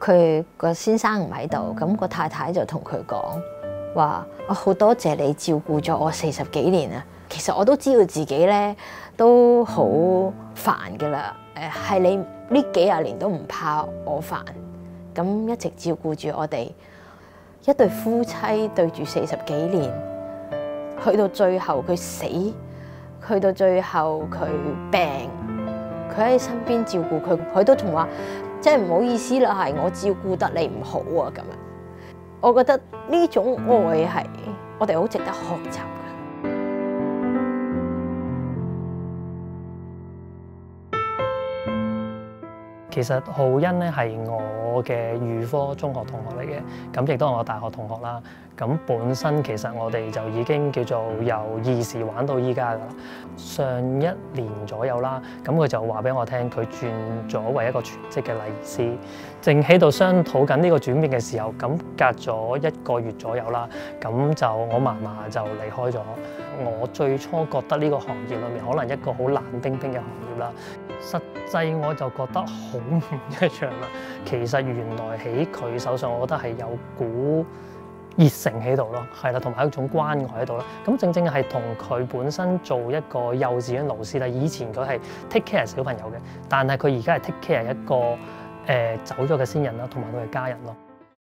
佢個先生唔喺度，咁個太太就同佢講話：我好多謝你照顧咗我40幾年啊！其實我都知道自己咧都好煩噶啦，係你呢幾廿年都唔怕我煩，咁一直照顧住我哋一對夫妻對住40幾年，去到最後佢死，去到最後佢病，佢喺身邊照顧佢，佢都仲話：真係唔好意思啦，係我照顧得你唔好啊咁樣。我覺得呢種愛係我哋好值得學習嘅。 其實浩恩咧係我嘅預科中學同學嚟嘅，咁亦都係我大學同學啦。咁本身其實我哋就已經叫做由兒時玩到依家噶啦。上1年左右啦，咁佢就話俾我聽，佢轉咗為一個全職嘅禮儀師，正喺度商討緊呢個轉變嘅時候，咁隔咗1個月左右啦，咁就我嫲嫲就離開咗。我最初覺得呢個行業裏面可能一個好冷冰冰嘅行業啦，實際我就覺得好唔一樣啦。其實原來喺佢手上，我覺得係有股熱誠喺度咯，係啦，同埋一種關愛喺度啦。咁正正係同佢本身做一個幼稚園老師啦。以前佢係 take care 小朋友嘅，但係佢而家係 take care 一個走咗嘅先人啦，同埋佢嘅家人咯。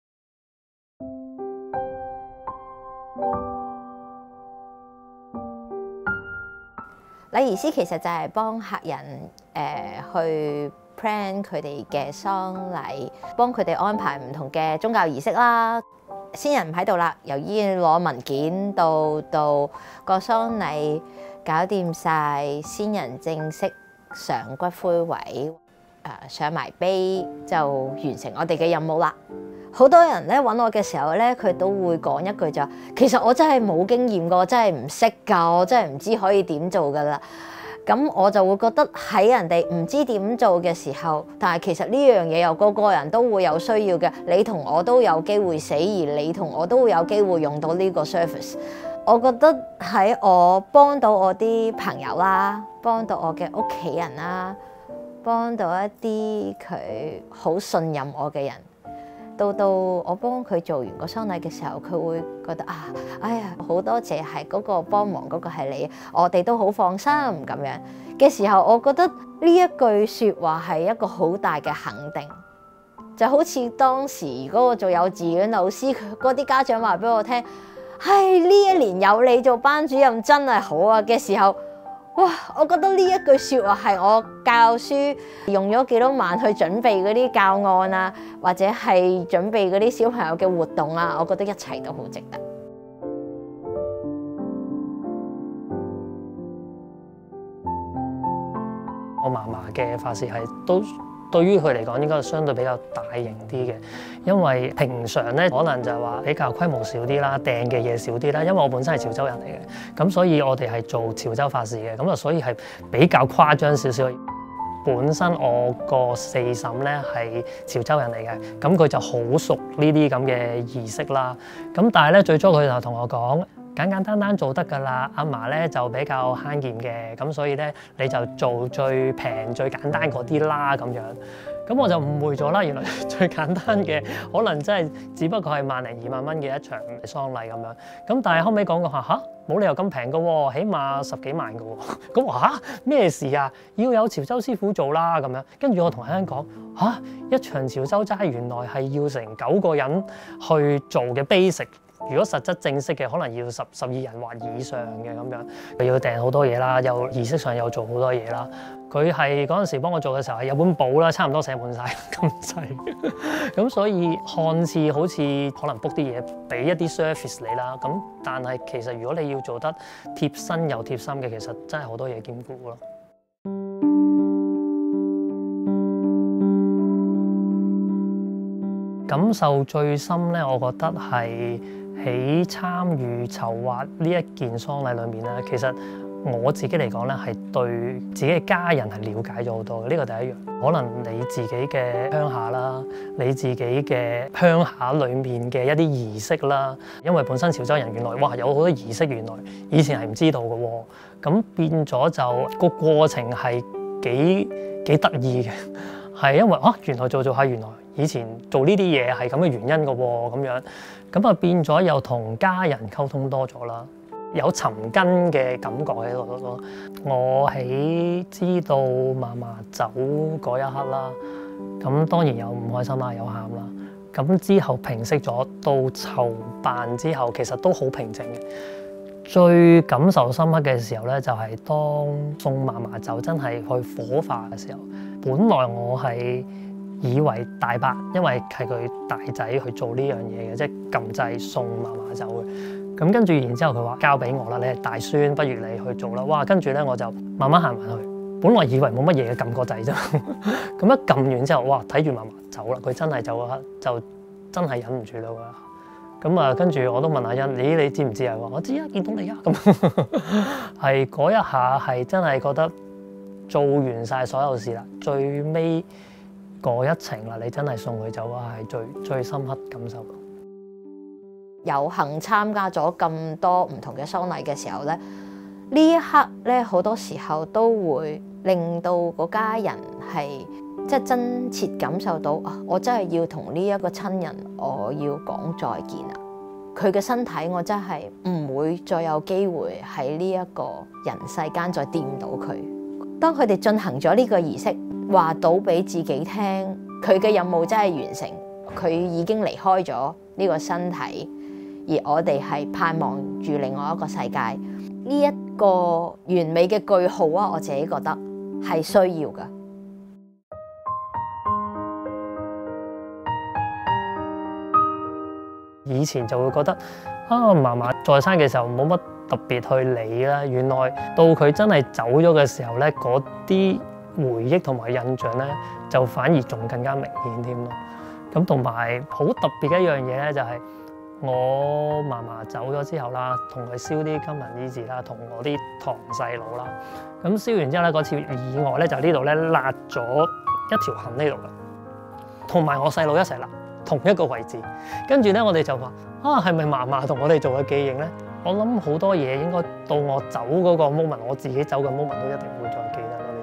禮儀師其實就係幫客人去 plan 佢哋嘅喪禮，幫佢哋安排唔同嘅宗教儀式啦。先人唔喺度啦，由醫院攞文件到個喪禮搞掂晒，先人正式上骨灰位，上埋碑就完成我哋嘅任務啦。好多人咧揾我嘅時候咧，佢都會講一句就：其實我真係冇經驗㗎，我真係唔識㗎，我真係唔知可以點做㗎啦。咁我就會覺得喺人哋唔知點做嘅時候，但係其實呢樣嘢又個人都會有需要嘅。你同我都有機會死，而你同我都會有機會用到呢個 service。我覺得喺我幫到我啲朋友啦，幫到我嘅屋企人啦，幫到一啲佢好信任我嘅人。到我幫佢做完個喪禮嘅時候，佢會覺得啊，哎呀，好多謝係嗰個幫忙嗰個係你，我哋都好放心咁樣嘅時候，我覺得呢一句説話係一個好大嘅肯定，就好似當時如果我做幼稚園老師，嗰啲家長話俾我聽，唉，呢一年有你做班主任真係好啊嘅時候。哇！我覺得呢一句説話係我教書用咗幾多晚去準備嗰啲教案啊，或者係準備嗰啲小朋友嘅活動啊，我覺得一切都好值得。 我嫲嫲嘅法事係都對於佢嚟講應該係相對比較大型啲嘅，因為平常咧可能就係話比較規模少啲啦，訂嘅嘢少啲啦。因為我本身係潮州人嚟嘅，咁所以我哋係做潮州法事嘅，咁啊所以係比較誇張少少。本身我個四嬸咧係潮州人嚟嘅，咁佢就好熟呢啲咁嘅儀式啦。咁但係咧最初佢就同我講，簡簡單單做得㗎啦，阿嫲咧就比較慳儉嘅，咁所以咧你就做最平最簡單嗰啲啦咁樣。咁我就誤會咗啦，原來最簡單嘅可能真係只不過係1零2萬蚊嘅一場喪禮咁樣。咁但係後尾講過嚇，冇理由咁平㗎喎，起碼10幾萬㗎喎。咁話嚇咩事啊？要有潮州師傅做啦咁樣。跟住我同香港嚇一場潮州齋原來係要成9個人去做嘅 basic。如果實質正式嘅，可能要12人或以上嘅咁樣，佢要訂好多嘢啦，又儀式上又做好多嘢啦。佢係嗰陣時幫我做嘅時候係有本簿啦，差唔多寫滿晒咁滯。咁所以看似好似可能 book 啲嘢俾一啲 service 你啦，咁但係其實如果你要做得貼身又貼心嘅，其實真係好多嘢兼顧咯。感受最深咧，我覺得係喺參與籌劃呢一件喪禮裏面咧，其實我自己嚟講咧，係對自己嘅家人係了解咗好多嘅。呢個第一樣，可能你自己嘅鄉下啦，你自己嘅鄉下裡面嘅一啲儀式啦，因為本身潮州人原來哇有好多儀式，原來以前係唔知道嘅喎，咁變咗就個過程係幾得意嘅，係因為原來做下原來以前做呢啲嘢係咁嘅原因㗎喎，咁樣咁啊變咗又同家人溝通多咗啦，有尋根嘅感覺喺度咯。我喺知道嫲嫲走嗰一刻啦，咁當然有唔開心啦，有喊啦。咁之後平息咗，到籌辦之後，其實都好平靜嘅。最感受深刻嘅時候咧，就係當送嫲嫲走，真係去火化嘅時候。本來我係以為大伯，因為係佢大仔去做呢樣嘢嘅，即係撳掣送嫲嫲走嘅。咁跟住然之後佢話交俾我啦，你係大孫，不如你去做啦。哇！跟住咧我就慢慢行埋去，本來以為冇乜嘢嘅，撳個掣啫。咁一撳完之後，哇！睇住嫲嫲走啦，佢真係走嗰刻就真係忍唔住啦喎。咁啊，跟住我都問阿欣，咦，你知唔知啊？我知啊，見到你啊。咁係嗰一下係真係覺得做完晒所有事啦，最尾嗰一程啦，你真係送佢走啊，係最深刻感受。 有幸參加咗咁多唔同嘅喪禮嘅時候咧，呢一刻咧好多時候都會令到個家人係即係真切感受到啊！我真係要同呢一個親人，我要講再見啦。佢嘅身體，我真係唔會再有機會喺呢一個人世間再掂到佢。當佢哋進行咗呢個儀式，話到俾自己聽，佢嘅任務真係完成，佢已經離開咗呢個身體，而我哋係盼望住另外一個世界。呢一個完美嘅句號啊，我自己覺得係需要㗎。 以前就會覺得啊，嫲嫲在生嘅時候冇乜特別去理啦。原來到佢真係走咗嘅時候咧，嗰啲回憶同埋印象咧，就反而仲更加明顯添咯。咁同埋好特別嘅一樣嘢咧，就係我嫲嫲走咗之後啦，同佢燒啲金銀衣紙啦，同我啲堂細佬啦。咁燒完之後咧，嗰次意外咧就呢度咧辣咗一條痕呢度嘅，同埋我細佬一齊辣。同一個位置，跟住咧，我哋就話啊，係咪嫲嫲同我哋做嘅記認咧？我諗好多嘢應該到我走嗰個 moment，我自己走嘅 moment 都一定會再記得咯。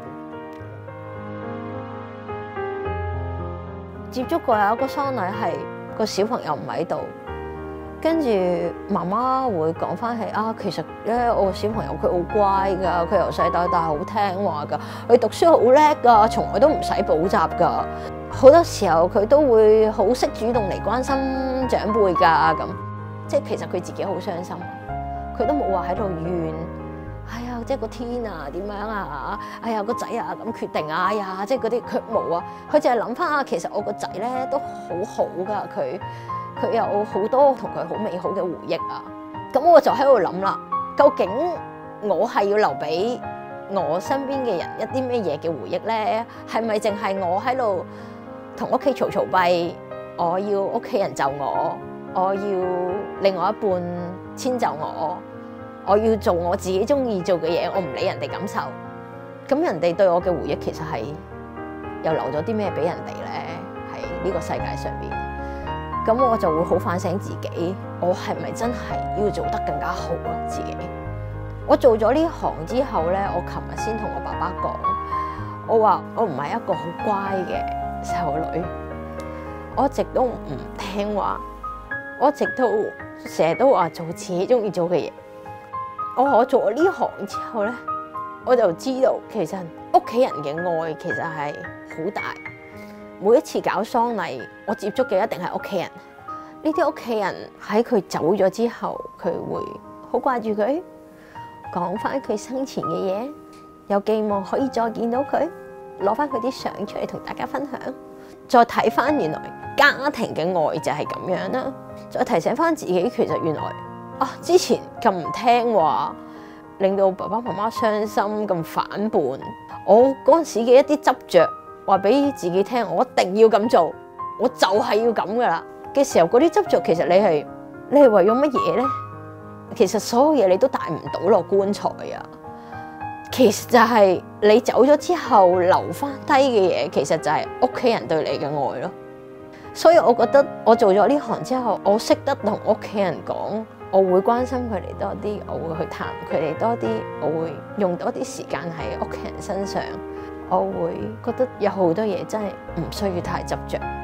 呢啲接觸過有一個喪禮係個小朋友唔喺度，跟住媽媽會講翻係啊，其實咧我個小朋友佢好乖㗎，佢由細到大好聽話㗎，佢讀書好叻㗎，從來都唔使補習㗎。好多時候佢都會好識主動嚟關心長輩㗎，咁即係其實佢自己好傷心，佢都冇話喺度怨，哎呀，即係個天啊點樣啊，哎呀個仔啊咁決定啊，哎呀即係嗰啲佢冇啊，佢就係諗翻啊，其實我個仔咧都好好㗎，佢有好多同佢好美好嘅回憶啊，咁我就喺度諗啦，究竟我係要留俾我身邊嘅人一啲咩嘢嘅回憶咧？係咪淨係我喺度同屋企嘈嘈閉，我要屋企人就我要另外一半遷就我要做我自己中意做嘅嘢，我唔理人哋感受。咁人哋對我嘅回憶其實係又留咗啲咩俾人哋咧？喺呢個世界上邊，咁我就會好反省自己，我係咪真係要做得更加好啊？自己，我做咗呢行之後咧，我琴日先同我爸爸講，我話我唔係一個好乖嘅細路女，我一直都唔聽話，我一直都成日都話做自己中意做嘅嘢。我做咗呢行之後咧，我就知道其實屋企人嘅愛其實係好大。每一次搞喪禮，我接觸嘅一定係屋企人。呢啲屋企人喺佢走咗之後，佢會好掛住佢，講翻佢生前嘅嘢，有寄望可以再見到佢。攞翻佢啲相出嚟同大家分享，再睇翻原來家庭嘅愛就係咁樣啦。再提醒翻自己，其實原來啊之前咁唔聽話，令到爸爸媽媽傷心咁反叛，我嗰陣時嘅一啲執着，話俾自己聽，我一定要咁做，我就係要咁噶啦嘅時候，嗰啲執着其實你係為咗乜嘢咧？其實所有嘢你都帶唔到落棺材啊！其實就係你走咗之後留翻低嘅嘢，其實就係屋企人對你嘅愛咯。所以我覺得我做咗呢行之後，我識得同屋企人講，我會關心佢哋多啲，我會去探佢哋多啲，我會用多啲時間喺屋企人身上，我會覺得有好多嘢真係唔需要太執着。